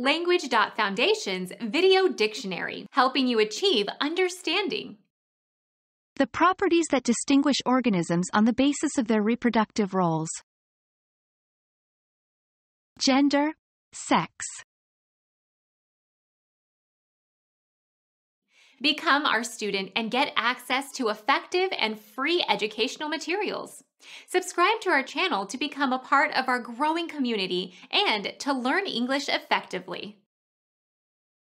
Language.Foundation's Video Dictionary, helping you achieve understanding. The properties that distinguish organisms on the basis of their reproductive roles. Gender, sex. Become our student and get access to effective and free educational materials. Subscribe to our channel to become a part of our growing community and to learn English effectively.